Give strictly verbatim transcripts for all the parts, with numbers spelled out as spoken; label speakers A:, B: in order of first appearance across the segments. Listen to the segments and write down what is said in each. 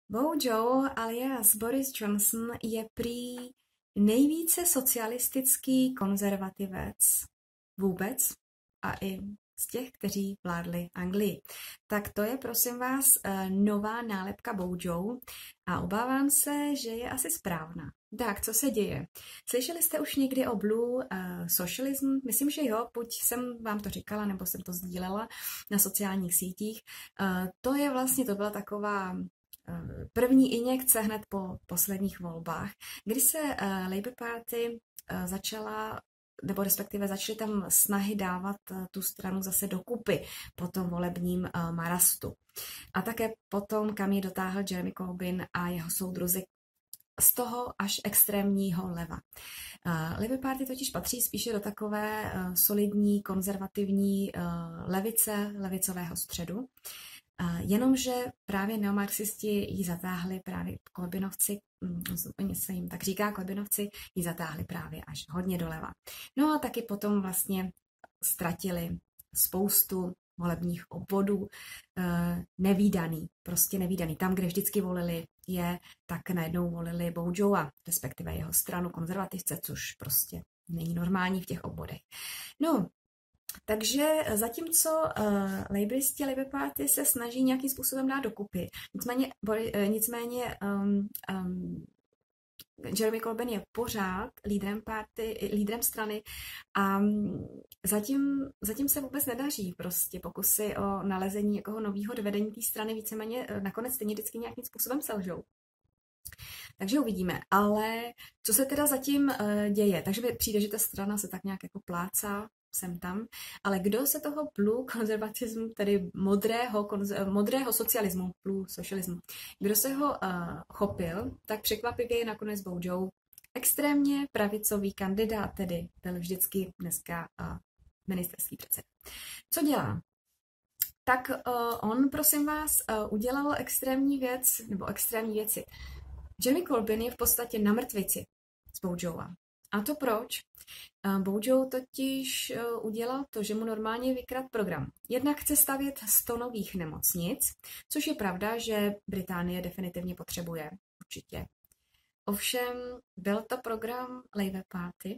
A: Bojo alias Boris Johnson je prý nejvíce socialistický konzervativec vůbec a i z těch, kteří vládli Anglii. Tak to je, prosím vás, nová nálepka Bojo a obávám se, že je asi správná. Tak, co se děje? Slyšeli jste už někdy o Blue uh, Socialism? Myslím, že jo, buď jsem vám to říkala, nebo jsem to sdílela na sociálních sítích. Uh, to je vlastně, to byla taková první injekce hned po posledních volbách, kdy se uh, Labour Party uh, začala, nebo respektive začaly tam snahy dávat uh, tu stranu zase dokupy po tom volebním uh, marastu. A také potom, kam ji dotáhl Jeremy Corbyn a jeho soudruzi z toho až extrémního leva. Uh, Labour Party totiž patří spíše do takové uh, solidní, konzervativní uh, levice, levicového středu. Jenomže právě neomarxisti ji zatáhli, právě Corbynovci, oni se jim tak říká, Corbynovci ji zatáhli právě až hodně doleva. No a taky potom vlastně ztratili spoustu volebních obvodů, nevídaný, prostě nevídaný. Tam, kde vždycky volili je, tak najednou volili Bojoa, respektive jeho stranu konzervativce, což prostě není normální v těch obvodech. No, takže zatímco uh, Labouristi a Labour Party se snaží nějakým způsobem dát dokupy, nicméně, nicméně um, um, Jeremy Corbyn je pořád lídrem, party, lídrem strany a zatím, zatím se vůbec nedaří prostě pokusy o nalezení někoho nového dovedení té strany, víceméně nakonec stejně vždycky nějakým způsobem selžou. Takže uvidíme. Ale co se teda zatím uh, děje? Takže mi přijde, že ta strana se tak nějak jako plácá sem tam, ale kdo se toho blue konzervatismu, tedy modrého, konzer, modrého socialismu, blue socialismu, kdo se ho uh, chopil, tak překvapivě je nakonec Bojo extrémně pravicový kandidát, tedy byl vždycky dneska uh, ministerský předseda. Co dělá? Tak uh, on, prosím vás, uh, udělal extrémní věc, nebo extrémní věci. Jeremy Corbyn je v podstatě na mrtvici z Bojoa. A to proč? Bojo totiž udělal to, že mu normálně vykradl program. Jednak chce stavět sto nových nemocnic, což je pravda, že Británie definitivně potřebuje, určitě. Ovšem byl to program Labour Party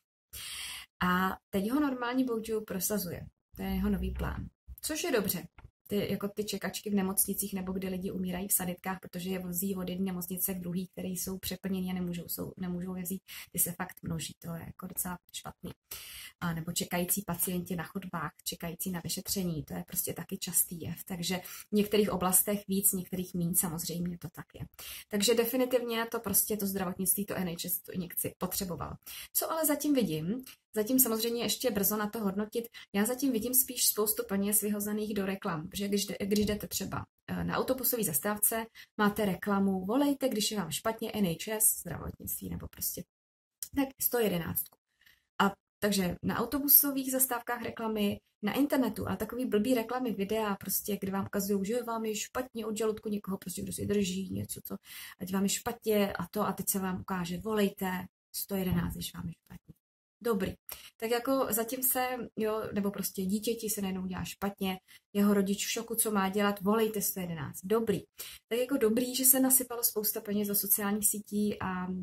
A: a teď ho normální Bojo prosazuje. To je jeho nový plán, což je dobře. Ty, jako ty čekačky v nemocnicích nebo kde lidi umírají v sanitkách, protože je vozí od jedné nemocnice k druhé, které jsou přeplněné a nemůžou, jsou, nemůžou je vzít, ty se fakt množí, to je jako docela špatný. A nebo čekající pacienti na chodbách, čekající na vyšetření, to je prostě taky častý jev, takže v některých oblastech víc, v některých míň, samozřejmě to tak je. Takže definitivně to prostě to zdravotnictví, to N H S, tu injekci potřeboval. Co ale zatím vidím, zatím samozřejmě ještě brzo na to hodnotit, já zatím vidím spíš spoustu peněz vyhozených do reklam, protože když, když jdete třeba na autobusové zastávce, máte reklamu, volejte, když je vám špatně N H S, zdravotnictví nebo prostě tak sto jedenáct. A takže na autobusových zastávkách reklamy, na internetu, ale takový blbý reklamy, videa, prostě, kde vám ukazují, že vám je špatně od žaludku někoho, prostě kdo si drží něco, co, ať vám je špatně a to, a teď se vám ukáže, volejte sto jedenáct, když vám je špatně. Dobrý. Tak jako zatím se, jo, nebo prostě dítěti se najednou dělá špatně, jeho rodič v šoku, co má dělat, volejte sto jedenáct. Dobrý. Tak jako dobrý, že se nasypalo spousta peněz do sociálních sítí a, a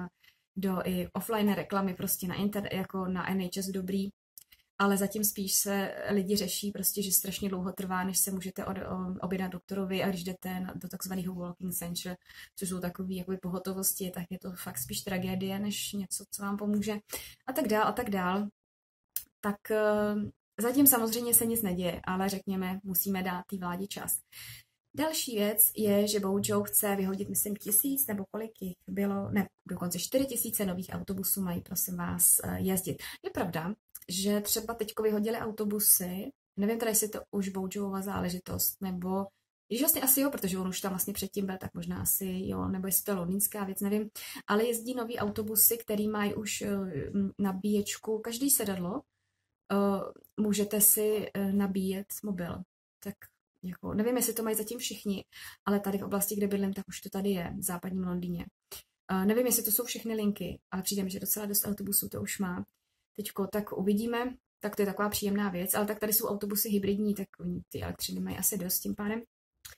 A: do i offline reklamy prostě na internet, jako na N H S dobrý, ale zatím spíš se lidi řeší prostě, že strašně dlouho trvá, než se můžete od, o, objednat doktorovi a když jdete na, do takzvaného walking center, což jsou takové jakoby pohotovosti, tak je to fakt spíš tragédie, než něco, co vám pomůže a tak dál a tak dál. Tak uh, zatím samozřejmě se nic neděje, ale řekněme, musíme dát té vládě čas. Další věc je, že Bojo chce vyhodit, myslím, tisíc, nebo kolik jich bylo, ne, dokonce čtyři tisíce nových autobusů mají, prosím vás, jezdit. Je pravda, že třeba teďko vyhodili autobusy, nevím teda, jestli to už Bojova záležitost, nebo, když vlastně asi jo, protože on už tam vlastně předtím byl, tak možná asi jo, nebo jestli to je londýnská věc, nevím, ale jezdí nový autobusy, který mají už nabíječku, každý sedadlo, můžete si nabíjet mobil, tak jako, nevím, jestli to mají zatím všichni, ale tady v oblasti, kde bydlím, tak už to tady je, v západním Londýně. Uh, nevím, jestli to jsou všechny linky, ale přijde mi, že docela dost autobusů to už má. Teďko, tak uvidíme, tak to je taková příjemná věc, ale tak tady jsou autobusy hybridní, tak oni ty elektřiny mají asi dost tím pádem.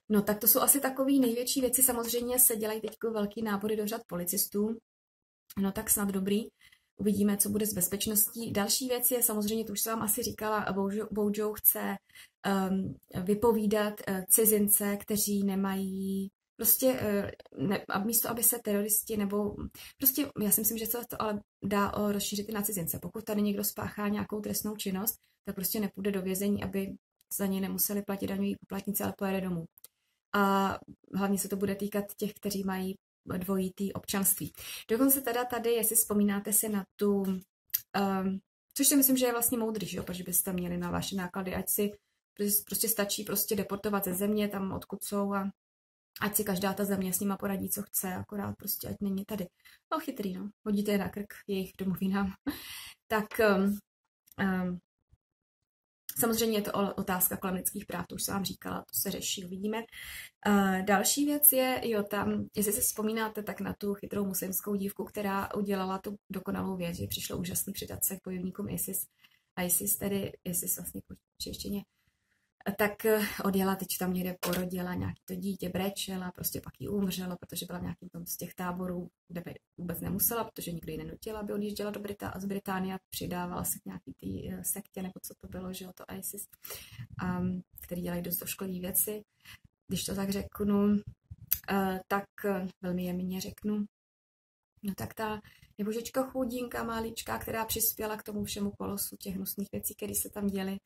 A: No tak to jsou asi takové největší věci. Samozřejmě se dělají teď velký nábory do řad policistů. No tak snad dobrý. Uvidíme, co bude s bezpečností. Další věc je samozřejmě, to už jsem vám asi říkala, Bojo chce um, vypovídat uh, cizince, kteří nemají prostě, uh, ne, a místo, aby se teroristi nebo prostě, já si myslím, že se to ale dá uh, rozšířit i na cizince. Pokud tady někdo spáchá nějakou trestnou činnost, tak prostě nepůjde do vězení, aby za něj nemuseli platit daňoví poplatníci, ale pojede domů. A hlavně se to bude týkat těch, kteří mají dvojitý občanství. Dokonce teda tady, jestli vzpomínáte si na tu, um, což si myslím, že je vlastně moudrý, že jo, protože byste měli na vaše náklady, ať si prostě stačí prostě deportovat ze země, tam odkud jsou a ať si každá ta země s nima poradí, co chce, akorát prostě, ať není tady. No chytrý, no, hodíte je na krk jejich domovinám. Tak um, um, samozřejmě je to otázka kolem lidských práv, to už jsem vám říkala, to se řeší, uvidíme. Uh, další věc je, jo, tam, jestli si vzpomínáte, tak na tu chytrou muslimskou dívku, která udělala tu dokonalou věc, že přišlo úžasný přidat se k bojovníkům ISIS. A ISIS tedy, ISIS vlastně po češtině, tak odjela, teď tam někde porodila nějaký to dítě, brečela, prostě pak jí umřelo, protože byla v nějakým tom z těch táborů, kde by vůbec nemusela, protože nikdo ji nenutila, aby odjížděla do Britá- z Británie a přidávala se k nějaký tý sektě, nebo co to bylo, že jo, to ISIS, um, který dělají dost došklivý věci. Když to tak řeknu, uh, tak uh, velmi jemně řeknu, no tak ta nebožečka chudinka, malička, která přispěla k tomu všemu kolosu těch hnusných věcí, které se tam děly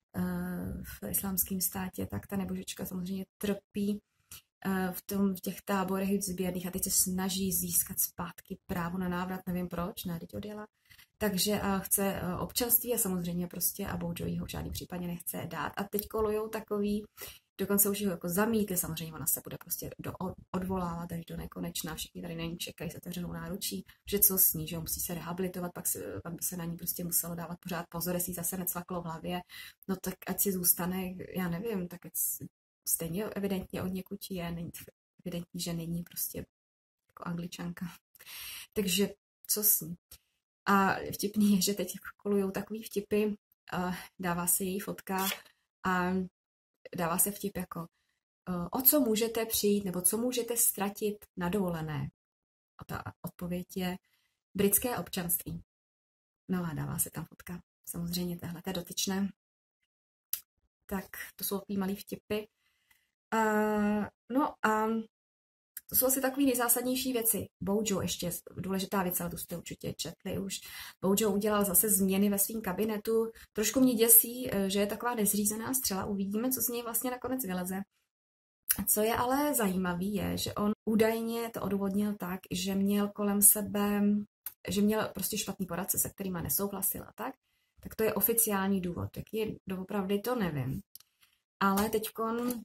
A: v islámském státě, tak ta nebožečka samozřejmě trpí v, tom, v těch táborech zběrných a teď se snaží získat zpátky právo na návrat, nevím proč, ne, teď odjela. Takže chce občanství a samozřejmě prostě a Bojo jí ho v žádný případě nechce dát. A teď kolujou takový, dokonce už ho jako zamítli, samozřejmě ona se bude prostě do, odvolávat až do nekonečna, všichni tady na ní čekají s otevřenou náručí, že co s ní, že musí se rehabilitovat, pak se, pak by se na ní prostě muselo dávat pořád pozor, jestli zase necvaklo v hlavě, no tak ať si zůstane, já nevím, tak ať stejně evidentně od někud je, není evidentní, že není prostě jako Angličanka. Takže co s ní? A vtipný je, že teď kolujou takový vtipy, uh, dává se její fotka a dává se vtip jako uh, o co můžete přijít nebo co můžete ztratit na dovolené. A ta odpověď je britské občanství. No a dává se tam fotka. Samozřejmě tahle je dotyčné. Tak to jsou takový malý vtipy. Uh, no a to jsou asi takové nejzásadnější věci. Bojo ještě důležitá věc, ale tu jste určitě četli už. Bojo udělal zase změny ve svém kabinetu. Trošku mě děsí, že je taková nezřízená střela. Uvidíme, co z něj vlastně nakonec vyleze. Co je ale zajímavý je, že on údajně to odůvodnil tak, že měl kolem sebe, že měl prostě špatný poradce, se kterýma nesouhlasil a tak. Tak to je oficiální důvod. Jak je doopravdy, to nevím. Ale teďkon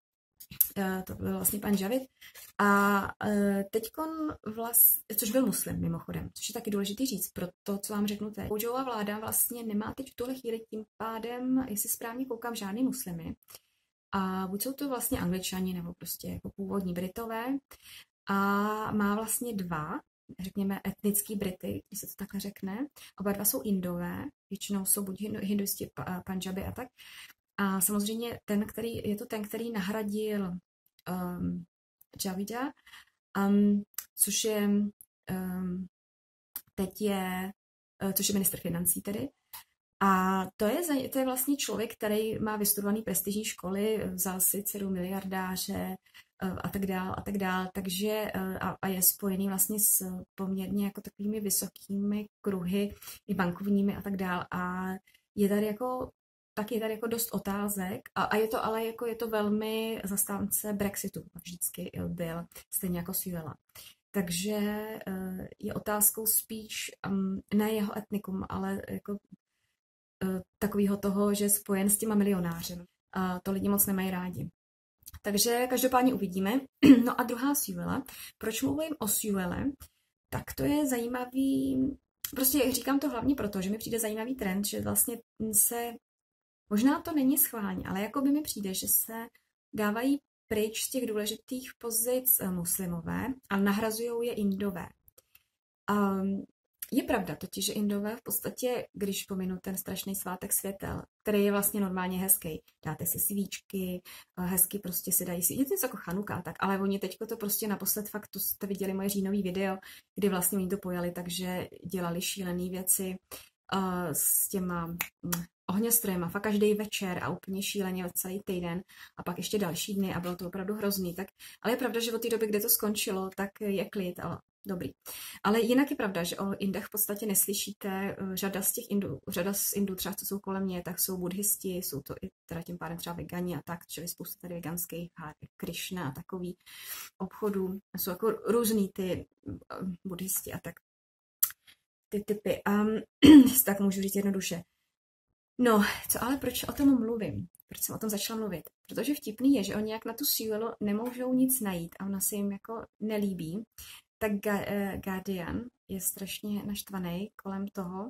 A: to byl vlastně pan Javid, a teďkon vlastně, což byl muslim mimochodem, což je taky důležitý říct pro to, co vám řeknu teď. Bojova vláda vlastně nemá teď v tuhle chvíli tím pádem, jestli správně koukám, žádný muslimy. A buď jsou to vlastně Angličani, nebo prostě jako původní Britové. A má vlastně dva, řekněme, etnický Brity, když se to takhle řekne. Oba dva jsou Indové, většinou jsou buď hinduisti, Panjabi a tak. A samozřejmě ten, který, je to ten, který nahradil um, Javida, um, což je um, teď je, uh, což je ministr financí tedy. A to je, to je vlastně člověk, který má vystudovaný prestižní školy, vzal si dceru miliardáře uh, a tak dál a tak dál, takže uh, a, a je spojený vlastně s poměrně jako takovými vysokými kruhy i bankovními a tak dál. A je tady jako tak je tady jako dost otázek a, a je to ale jako je to velmi zastánce Brexitu, vždycky byl, stejně jako Suella. Takže uh, je otázkou spíš um, ne jeho etnikum, ale jako uh, takového toho, že je spojen s těma milionářem. A to lidi moc nemají rádi. Takže každopádně uvidíme. No a druhá Suella. Proč mluvím o Suelle? Tak to je zajímavý, prostě říkám to hlavně proto, že mi přijde zajímavý trend, že vlastně se možná to není schválně, ale jako by mi přijde, že se dávají pryč z těch důležitých pozic muslimové a nahrazují je Indové. Um, Je pravda totiž, že Indové v podstatě, když pominu ten strašný svátek světel, který je vlastně normálně hezký, dáte si svíčky, hezky prostě si dají si, je to něco jako Chanuka, tak, ale oni teďko to prostě naposled fakt, to jste viděli moje říjnový video, kdy vlastně oni to pojali, takže dělali šílené věci uh, s těma um, ohňostrojema, fakt každý večer a úplně šíleně celý týden a pak ještě další dny a bylo to opravdu hrozný. Tak, ale je pravda, že od té doby, kdy to skončilo, tak je klid, ale dobrý. Ale jinak je pravda, že o Indech v podstatě neslyšíte. Řada z těch Indů, řada z Indů třeba, co jsou kolem mě, tak jsou buddhisti, jsou to i teda tím pádem třeba vegani a tak, čili spousta tady veganských, Krishna a takový obchodů. Jsou jako různý ty buddhisti a tak ty typy. Um, tak můžu říct jednoduše. No, co ale proč o tom mluvím? Proč jsem o tom začala mluvit? Protože vtipný je, že oni jak na tu sílu nemůžou nic najít a ona se jim jako nelíbí, tak Guardian je strašně naštvaný kolem toho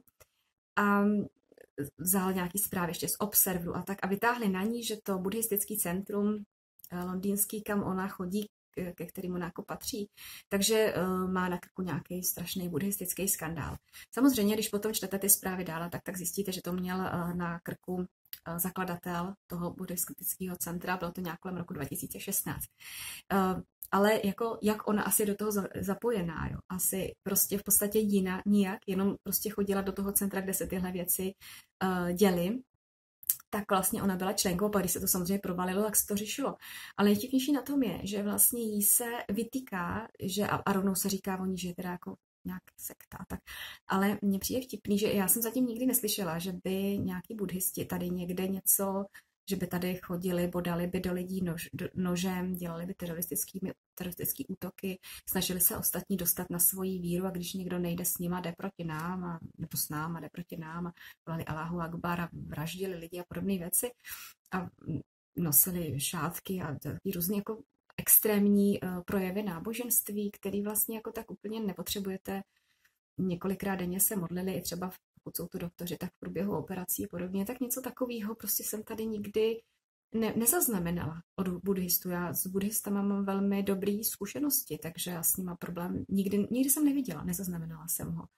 A: a vzal nějaký zprávy ještě z Observeru a tak a vytáhli na ní, že to buddhistický centrum londýnský, kam ona chodí, ke kterému ona jako patří, takže uh, má na krku nějaký strašný buddhistický skandál. Samozřejmě, když potom čtete ty zprávy dále, tak, tak zjistíte, že to měl uh, na krku uh, zakladatel toho buddhistického centra, bylo to nějak kolem roku dva tisíce šestnáct. Uh, ale jako, jak ona asi do toho zapojená, jo? Asi prostě v podstatě jiná, nijak, jenom prostě chodila do toho centra, kde se tyhle věci uh, děly, tak vlastně ona byla členkou, pak když se to samozřejmě provalilo, tak se to řešilo. Ale nejvtipnější na tom je, že vlastně jí se vytýká, že a, a rovnou se říká o ní, že je teda jako nějak sekta a tak. Ale mně přijde vtipný, že já jsem zatím nikdy neslyšela, že by nějaký buddhisti tady někde něco, že by tady chodili, bodali by do lidí nož, do, nožem, dělali by teroristické útoky, snažili se ostatní dostat na svoji víru a když někdo nejde s nima, jde proti nám, a, nebo s náma, jde proti nám a volali Allahu Akbar a vraždili lidi a podobné věci a nosili šátky a takový různý jako extrémní uh, projevy náboženství, který vlastně jako tak úplně nepotřebujete. Několikrát denně se modlili i třeba, pokud jsou to doktoři, tak v průběhu operací a podobně, tak něco takového prostě jsem tady nikdy ne, nezaznamenala od buddhistů. Já s buddhistama mám velmi dobré zkušenosti, takže já s nima problém nikdy, nikdy jsem neviděla, nezaznamenala jsem ho.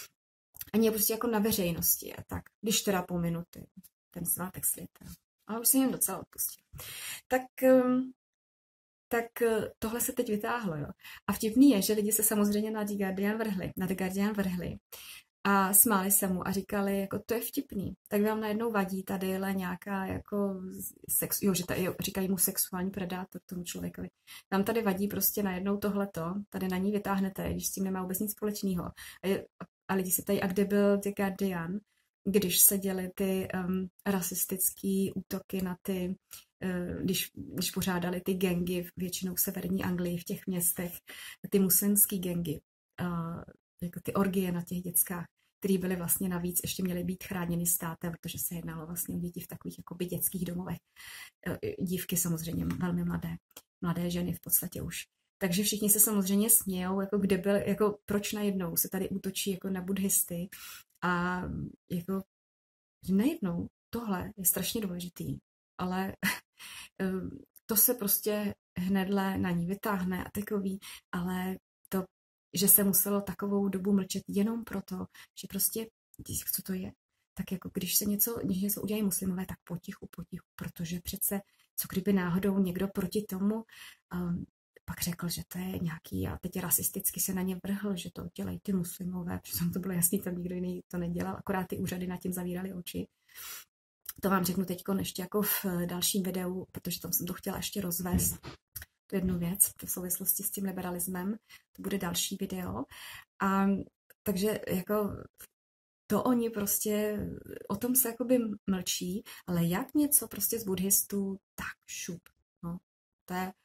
A: Ani prostě jako na veřejnosti a tak, když teda pominu ty, ten svátek světa. Ale už jsem jen docela odpustila. Tak... Um, tak tohle se teď vytáhlo, jo. A vtipný je, že lidi se samozřejmě na The Guardian vrhli, na The Guardian vrhli a smáli se mu a říkali, jako to je vtipný, tak vám najednou vadí tady nějaká jako sex, jo, že tady, jo, říkají mu sexuální predátor tomu člověkovi. Vám tady vadí prostě najednou tohleto, tady na ní vytáhnete, když s tím nemá vůbec nic společného. A, je, a lidi se ptají, a kde byl The Guardian, když se děly ty um, rasistické útoky na ty, uh, když, když pořádali ty gangy, většinou v severní Anglii, v těch městech, ty muslimské gangy, uh, jako ty orgie na těch dětskách, které byly vlastně navíc, ještě měly být chráněny státem, protože se jednalo vlastně o děti v takových jakoby dětských domovech. Uh, dívky samozřejmě velmi mladé, mladé ženy v podstatě už. Takže všichni se samozřejmě smějou, jako kde byl, jako proč najednou se tady útočí jako na buddhisty. A jako najednou tohle je strašně důležitý, ale to se prostě hnedle na ní vytáhne a takový, ale to, že se muselo takovou dobu mlčet jenom proto, že prostě, co to je, tak jako když se něco, když něco udělají muslimové, tak potichu, potichu, protože přece, co kdyby náhodou někdo proti tomu um, pak řekl, že to je nějaký, a teď rasisticky se na ně vrhl, že to dělají ty muslimové, protože to bylo jasný, tam nikdo jiný to nedělal, akorát ty úřady nad tím zavírali oči. To vám řeknu teď ještě jako v dalším videu, protože tam jsem to chtěla ještě rozvést, tu jednu věc, v souvislosti s tím liberalismem, to bude další video. A takže jako to oni prostě, o tom se jakoby mlčí, ale jak něco prostě z buddhistů, tak šup, no, to je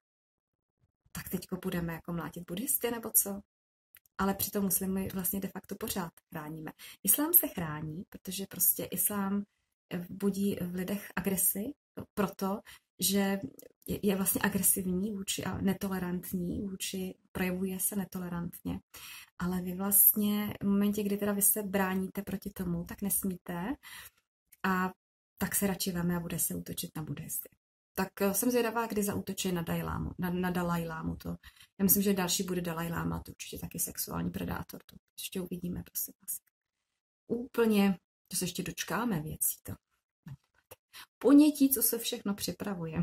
A: tak teďko budeme jako mlátit buddhisty nebo co? Ale přitom muslimy vlastně de facto pořád chráníme. Islám se chrání, protože prostě islám budí v lidech agresi, proto, že je vlastně agresivní vůči a netolerantní vůči, projevuje se netolerantně. Ale vy vlastně v momentě, kdy teda vy se bráníte proti tomu, tak nesmíte a tak se radši veme a bude se útočit na buddhisty. Tak jsem zvědavá, kdy zaútočí na, Dalajlámu, na, na Dalajlámu. To. Já myslím, že další bude Dalajláma, to určitě taky sexuální predátor. To ještě uvidíme, prosím vás. Úplně, to se ještě dočkáme věcí. To. Ponětí, co se všechno připravuje.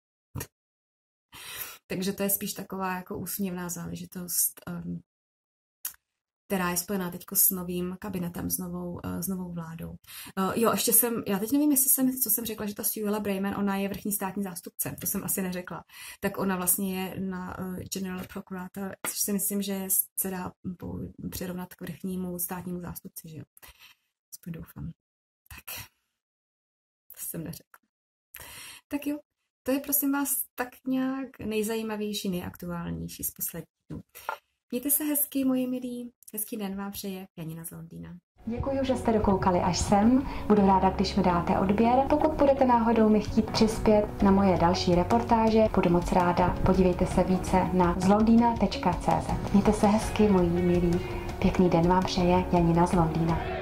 A: Takže to je spíš taková jako úsměvná záležitost, um, která je spojená teď s novým kabinetem, s novou, uh, s novou vládou. Uh, jo, ještě jsem, já teď nevím, jestli jsem, co jsem řekla, že ta Suella Braverman, ona je vrchní státní zástupce, to jsem asi neřekla. Tak ona vlastně je na uh, General Procurator, což si myslím, že se dá přirovnat k vrchnímu státnímu zástupci, že jo. Aspoň doufám. Tak, to jsem neřekla. Tak jo. To je, prosím vás, tak nějak nejzajímavější, nejaktuálnější z posledních dnů. Mějte se hezky, moji milí. Hezký den vám přeje Janina z Londýna.
B: Děkuji, že jste dokoukali až sem. Budu ráda, když mi dáte odběr. Pokud budete náhodou mi chtít přispět na moje další reportáže, budu moc ráda. Podívejte se více na zlondýna tečka cé zet. Mějte se hezky, moji milí. Pěkný den vám přeje Janina z Londýna.